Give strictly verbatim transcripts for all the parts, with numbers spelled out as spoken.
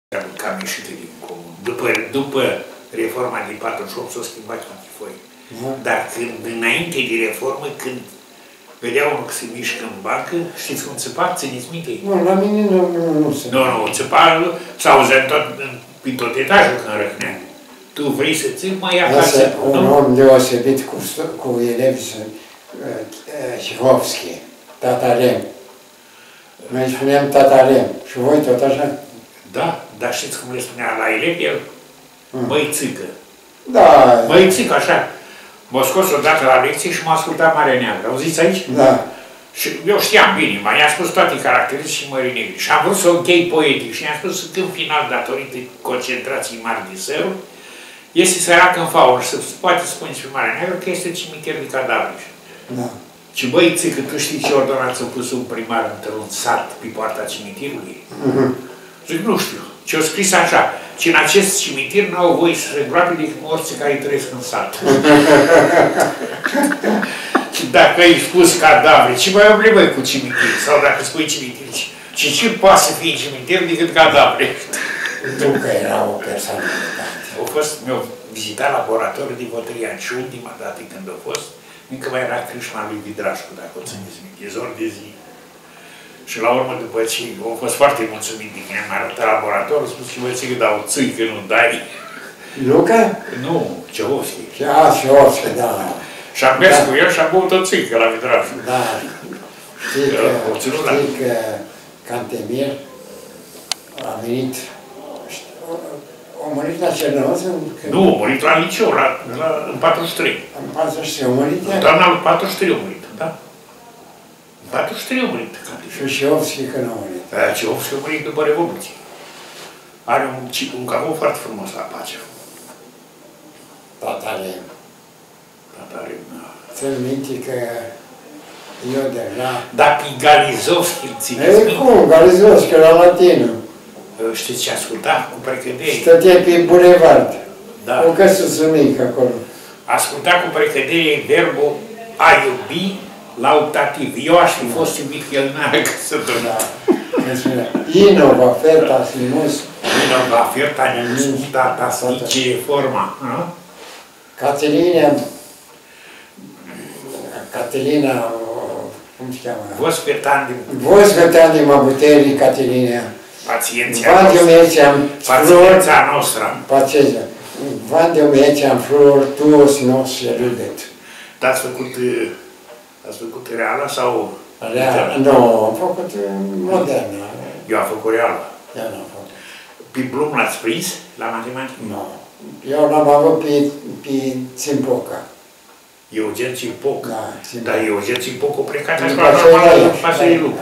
cam ieșite din comun. După, după reforma din patruzeci și opt s-a schimbat Antifoi. Da. Dar când, înainte de reformă, când vedea unul că se mișcă în bancă, știți cum țăpa? Țineți minte? Nu, la mine nu, nu, nu se... Nu, nu, țăpa, s-auzea tot, prin tot etajul când răhnea. Tu vrei să ții, mai ia acasă. Un om deosebit cu, cu elevi Cihovski, Tatarem. Noi spuneam Tatarem. Și voi tot așa? Da, dar știți cum le spunea la elevi el? Mm. Măi țică. Da. Măi țică, așa. M-a scos odată la lecție și m-a ascultat Marea Neagră. Auziți aici? Da. Și eu știam bine, i-am spus toate caracteristici și Mării Negri. Și am vrut să o închei poetic și i-am spus că în final, datorită concentrației mari de sărul, este sărac în faună și se poate spune și pe Marea Neagră că este cimitir de cadavre. Da. Și băi, țică, tu știi ce ordonanță a pus un primar într-un sat pe poarta cimitirului? Mm-hmm. Zic, nu știu. Și au scris așa, și în acest cimitir n-au voie să se îngroape decât morții care trăiesc în sat. Și dacă ai spus cadavre, ce mai omle băi cu cimitir? Sau dacă spui cimitir, și ce poate să fie cimitir decât cadavre? Nu că era o persoană. Au fost, mi-au vizitat laboratorul de Votărian și ultima dată când a fost, încă mai era crâșma lui Vidrașcu, dacă o țineți minte, zor de zi. Și la urmă, după ce au fost foarte mulțumit de când am arătat laboratorul, a spus că vă ții că dau țâi, că nu dai. Luca? Nu, Cehovski. A, Cehovski, da. Și am mers cu el și am băut o țică la Vidrașcu. Da. Știi că, știi că Cantemir a venit, a murit la Cernăuț? Nu, a murit la liceu, la, la, în patruzeci și trei. În patruzeci și trei a murit? Doamna lui patruzeci și trei a murit, da? În patruzeci și trei a murit. Și Cehovski când a murit? Cehovski a murit după Revoluție. Are un, un cavou foarte frumos la Pacea. Tatarem. Tatarem, da. Ți-l minte că eu deja... Dar pe Galizovski îl țineți minte? Ei, cum? Galizovski, la latină. Știți ce asculta? Cu precădere. Stătea pe bulevard. Da. O căsuță mică acolo. Asculta cu precădere verbul a iubi lautativ. Eu aș fi fost iubit că el n-a căsătorit. Da. Inova, feta, simus. Inova, feta, simus, data, ce e forma. Caterina, Caterina, cum se cheamă? Vos petandi. Vos petandi mabuterii, Caterina. Paciența noastră. Paciența noastră. Paciența. Vande umeceam flor, tuos nos și râdet. Dar ați făcut, ați făcut reală sau? Reală? Nu, am făcut modernă. Eu am făcut reală. Eu n-am făcut. Pe Blum l-ați prins la matematică? Nu. Eu l-am avut pe, pe Țimpoca. Eugen Țimpoc. Da, dar Eugen Țimpoc a plecat așa la față de lucru.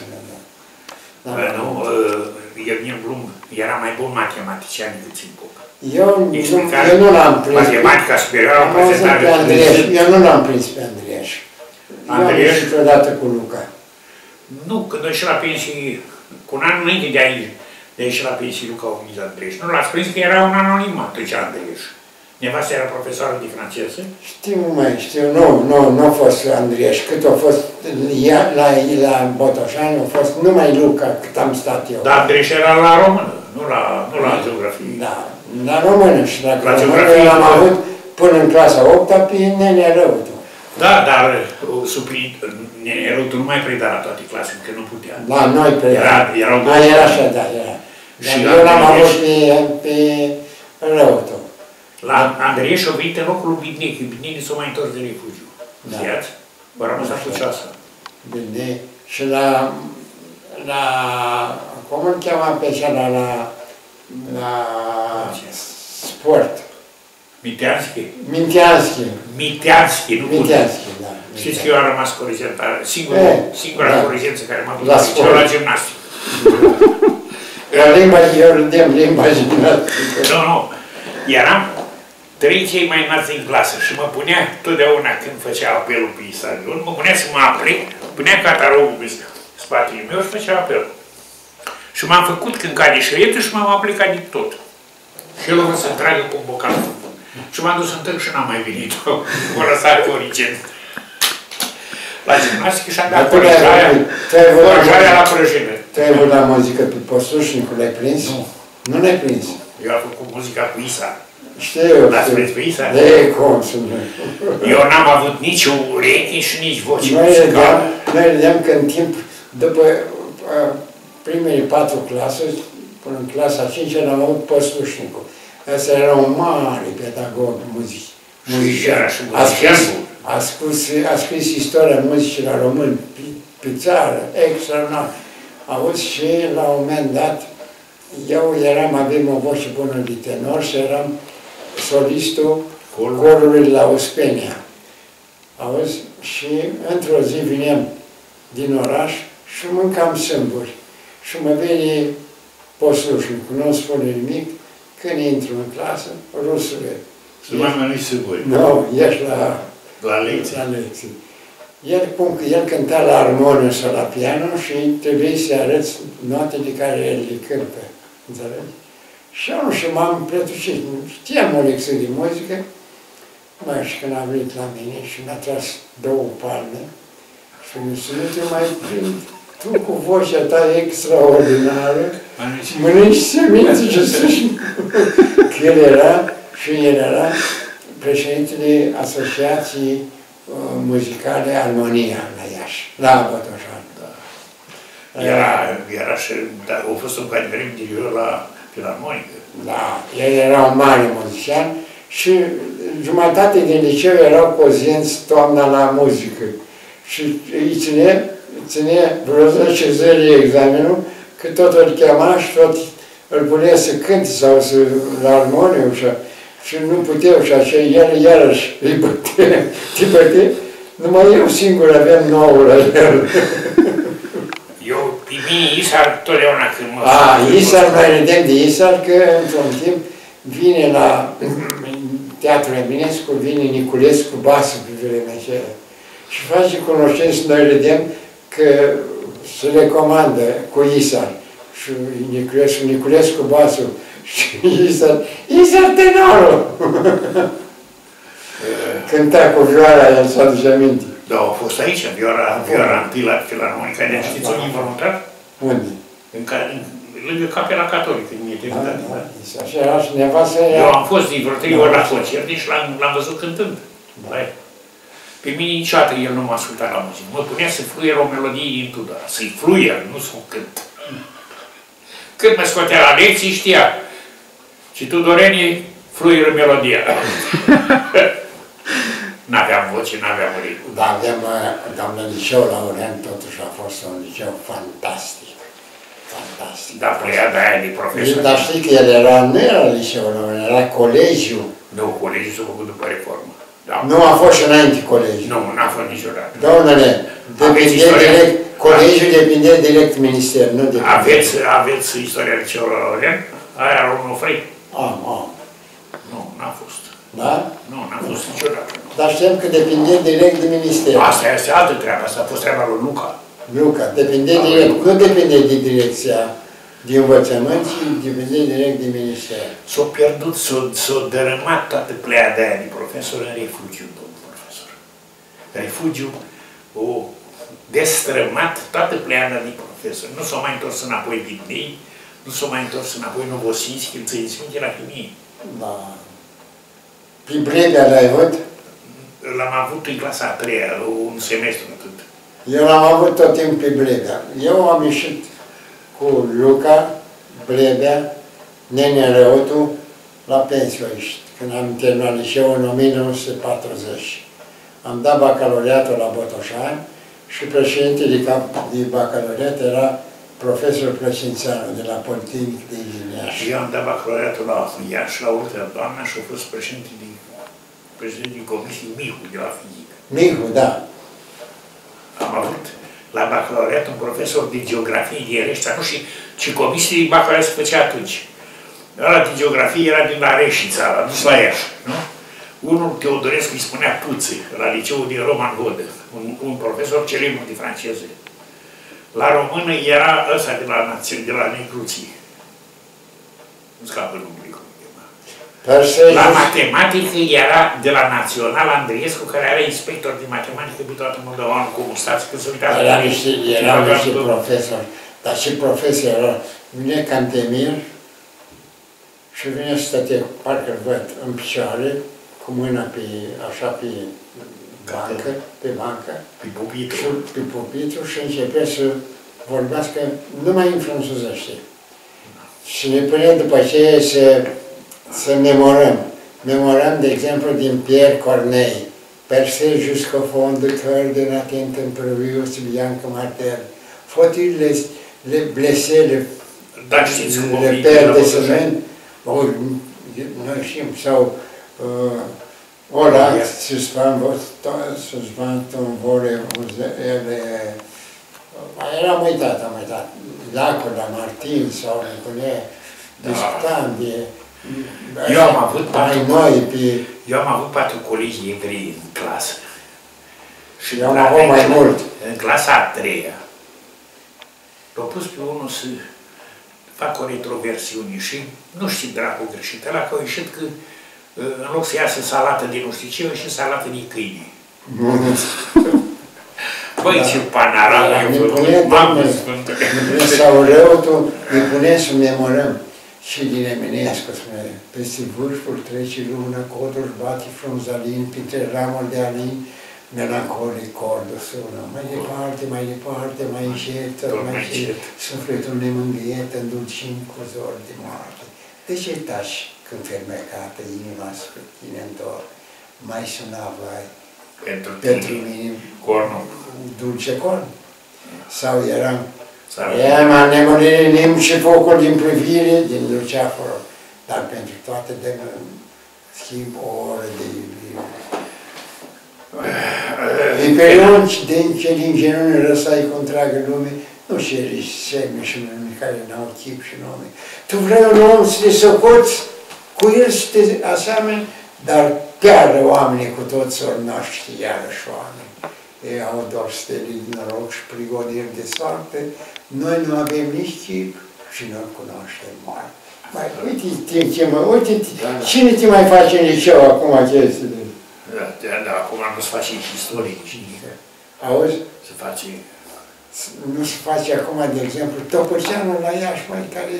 Nu, Eugen Blum era mai bun matematician decât Țimpoc. Eu, eu nu l-am prins. Matematica superioară a prezentat pe Andrieș. Eu nu l-am prins pe Andrieș. Eu am ieșit odată cu Luca. Nu, când a ieșit la pensie, cu un an înainte de aici, de a ieșit la pensie Luca a venit Andrieș. Nu l-ați prins că era un anonimat, ce Andrieș. Nevastă era profesoră de franceză? Știu, mai știu, nu, nu, nu a fost Andrieș. Cât a fost la, la Botoșani, a fost numai Luca cât am stat eu. Dar Andrieș era la română, nu la, nu la geografie. Da, la română și la, la geografie l-am avut până în clasa opta pe Nenea Răutu. Da, dar Nenea Răutu nu mai preda la toate clasele, că nu putea. La noi preda. Era, erau da, era așa, da, era. Dar și eu l-am avut pe, pe Răutu. La Andrieș a venit în locul lui Bidnei, că Bidnei s-a mai întors de refugiu. Știați? Vă rămas cu ceasa. Bidnei. Și la, la, cum îl cheamă pe cela, la, la sport? Miteanski? Miteanski. Miteanski, nu Miteanski, da. Știți că eu am rămas corigentă, singura corigență care m-a putut și eu la gimnastică. La limba, eu râdeam limba gimnastică. Nu, nu. Eram trei cei mai înalți în clasă și mă punea totdeauna când făcea apelul pe stadion, mă punea să mă aplec, punea catalogul pe spatele meu și făcea apelul. Și m-am făcut când cade șuietul și m-am aplicat de tot. Și el a vrut să tragă cu un bocal. Și m-am dus în târg și n-am mai venit. O lăsat corigent. La gimnastică și am dat corijarea la prăjină. Tu ai avut la muzică pe Postușnicu, l-ai prins? Nu. Nu ne-ai prins. Eu am făcut muzica cu Isa. Știu, L-ați știu. prins pe Isa? De cum sunt. Eu n-am avut nici urechi și nici voce Noi muzicală. vedeam, noi vedeam că în timp, după uh, primele patru clase, până în clasa a cincea, am avut Păslușnicu. Ăsta era un mare pedagog muzic. Muzician și A scris, muzician. a, scris, a scris istoria muzicii la român pe, pe țară, extraordinar. Auzi, și la un moment dat, eu eram, aveam o voce bună de tenor și eram solistul corului la Uspenia. Auzi? Și într-o zi vineam din oraș și mâncam sâmburi. Și mă vine Păslușnicu, nu spune nimic, când intru în clasă, rusule. Să mai mănânci sâmburi. Nu, ești la, La lecții. la lecții. El, cum, el cânta la armoniu sau la piano și trebuie să arăți notele care el le cântă. Înțelegi? Și eu nu știu, m-am prătușit. Știam o lecție de muzică, mă, și când a venit la mine și mi-a tras două palme și mi-a zis, nu te mai prind, tu cu vocea ta extraordinară, mănânci semințe și să-și... Că el era, și el era președintele Asociației uh, Muzicale Armonia la Iași, la Botoșani. Da. Era, era și, dar a fost un cadrer interior la Filarmonică. Da, el era un mare muzician și jumătate din liceu erau cozienți toamna la muzică. Și îi ține, ține vreo zece zile examenul, că tot îl chema și tot îl punea să cânte sau să, la armoniu și, și nu puteau și așa, el iarăși îi bătea, te bătea. Numai eu singur aveam nouă la el. Eu, pe mine, Isar, totdeauna când mă... A, Isar, mai vedem de Isar, că într-un timp vine la Teatrul Eminescu, vine Niculescu Basu pe vremea aceea și face cunoștință, noi vedem că se recomandă cu Isar și Niculescu, Niculescu Basu și Isar, Isar tenorul! Cânta cu vioara, el s-a aduce aminte. Da, a fost aici, vioara, vioara întâi la Filarmonica, de știți unde e involuntar? Unde? În care, lângă Capela Catolică, din Eternitate. Da, da, așa era și nevastă era... Eu am fost din vreo trei ori la concert și l-am văzut cântând. Da. Pe mine niciodată el nu m-a ascultat la muzică. Mă punea să fluier o melodie din Tudor. Să-i fluier, nu să o cânt. Când mă scotea la lecții, știa. Și Tudorenii fluieră melodia. N-aveam voce, n-aveam urechi. Da, aveam, doamnă, liceu la Orean, totuși a fost un liceu fantastic. Fantastic. Da, pleiada aia de profesor. Dar știi că el era, nu era liceu la Orean, era colegiu. Nu, colegiul s-a făcut după reformă. Da. Nu a fost și înainte colegiu. Nu, n-a fost niciodată. Domnule, depinde direct, colegiul depinde direct minister, nu depinde. Aveți, aveți istoria liceului la Orean? Aia era un ofrei? Am, am. Nu, n-a fost. Da? Nu, n-a fost niciodată. Dar știam că depinde direct de minister. Asta este altă treabă, asta a fost treaba lui Luca. Luca, depinde direct, nu depinde de direcția de învățământ, ci depinde direct de minister. S-a pierdut, s-a dărâmat toată pleiada aia de profesor în refugiu, domnul profesor. Refugiu, o destrămat toată pleiada de profesor. Nu s-a mai întors înapoi Bibnei, nu s-a mai întors înapoi Novosinski, îl ți-i Sfinte la chimie. Da. Pe Brebea l-ai avut? L-am avut în clasa a treia, un semestru atât. Eu l-am avut tot timpul pe Brebea. Eu am ieșit cu Luca, Brebea, Nenea Răutu, la pensie a ieșit, când am terminat liceul în o mie nouă sute patruzeci. Am dat bacalaureatul la Botoșani și președintele de bacalaureat era profesor Plăcințeanu de la Politehnic de Iași. Eu am dat bacalaureatul la Iași, la urtea doamna, și a fost președinte de președintele Comisiei Mihu, de la fizică. Mihu, da. Am avut la bacalaureat un profesor de geografie de Reșița, nu și ce comisie de bacalaureat se făcea atunci. Ăla de geografie era din la Reșița, a dus la Iași, nu? Unul, Teodorescu, îi spunea Puțe, la liceul din Roman Hodă, un, un profesor celebru de franceză. La română era ăsta de la, de la Negruții. Nu scapă numele cum chema. La matematică era de la Național Andriescu, care era inspector de matematică pe toată Moldova, cu stați, când se uita. Era niște, erau niște profesori, dar și profesori erau Vine Cantemir, și vine să stătea, parcă-l văd în picioare, cu mâna pe, așa pe bancă, pe bancă, pe pupitru. și, pe pupitru și începea să vorbească numai în franțuzește. Și ne punem după aceea să, să memorăm. Memorăm, de exemplu, din Pierre Corneille, Percé jusqu'au fond du cœur de la tente impérieuse bien que martel. Faut-il les, les blesser, le, Da, știți cum le père de semaine? Noi știm, sau uh, Ola, suspend ton vole, ele... Eram uitat, am uitat. Lacul la Martin sau Nicolae, discutam de... Eu am avut patru, noi, pe... eu am avut patru colegi evrei în clasă. Și eu am avut mai mult. În clasa a treia, l-au pus pe unul să facă o retroversiune și nu știu dracu greșit, ăla că au ieșit că în loc să iasă salată din nu știu ce, au ieșit salată din câine. Băi, ce panaral eu făcut, mamă sfântă! Sau răutul, ne punem să memorăm. Și din Eminescu spune, peste vârful trece luna, codul bate frunzalin, printre ramuri de alin, melancolic cordul sună. Mai departe, mai departe, mai încet, mai încet, sufletul ne mângâietă, îndulcim cu zor de moarte. De ce taci când fermecată inima spre tine întor? Mai suna vai pentru, pentru mine cornul. Dulce corn. Sau eram Ema nemuririm și focul din privire, din luceafără, dar pentru toate de schimb o oră de iubire. Imperion din ce din genunii răsai cu întreagă lume, nu ceri semne și nume care n-au chip și nume. Tu vrei un om să te socoți, cu el să te aseameni, dar piară oamenii cu toți ori naște iarăși oameni. Ei au doar stele din noroc și prigoniri de soarte, noi nu avem nici chip și nu cunoaștem mai. Mai uite timp ce mă, uite, cine te mai face în liceu acum chestiile? Da, da, da, acum nu se face și istorici. Auzi? Se face... Nu se face acum, de exemplu, Topăceanul la Iași, mai care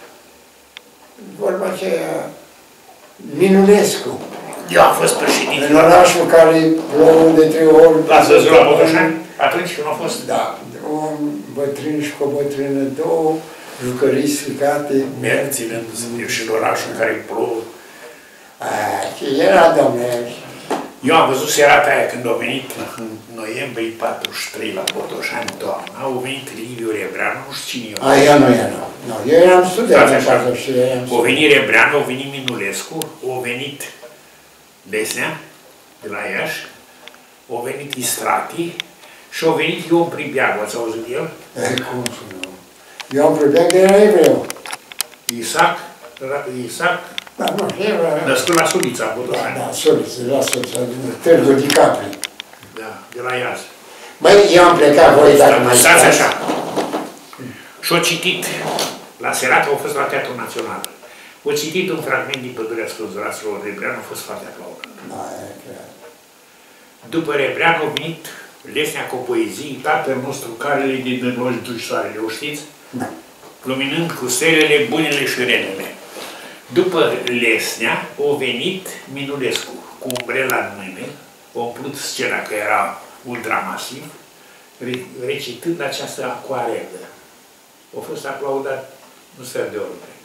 vorba aceea, Minulescu. Eu am fost președinte. În orașul care plouă de trei ori... L-ați văzut la Botoșani? Atunci când a fost? Da. Un bătrân și cu o bătrână, două jucării stricate. Merg ținându-se și în orașul în care plouă. Ce era, domne? Eu am văzut serata aia când a venit în noiembrie patruzeci și trei la Botoșani, toamna. Au venit Liviu Rebreanu, nu știu cine eu. A, eu nu eram. No, eu eram student în patruzeci și trei. O venit Rebreanu, o venit Minulescu, o venit Lesnea, de la Iași, o venit Istrati și o venit Ion Pribeagu, ați auzit el? E, cum să nu? Ion Pribeagu era evreu. Isaac, Isaac, da, nu, era... născut la Sulița, Botoșani. Da, da, Sulița, la Sulița, din Târgu de Capri. Da, de la Iași. Băi, eu am plecat, voi dacă mai stați așa. Și-o citit, la serată au fost la Teatrul Național. O citit un fragment din Pădurea Sclăzuraților Rebreanu, a fost foarte aplaudat. Da, e clar. După Rebreanu a venit Lesnea cu poezii, tatăl nostru care le din loji soarele, o știți? Da. Luminând cu stelele, bunele și relele. După Lesnea a venit Minulescu, cu umbrela în mâine, a umplut scena că era ultramasiv, recitând această acoarelă. A fost aplaudat un sfert de oră.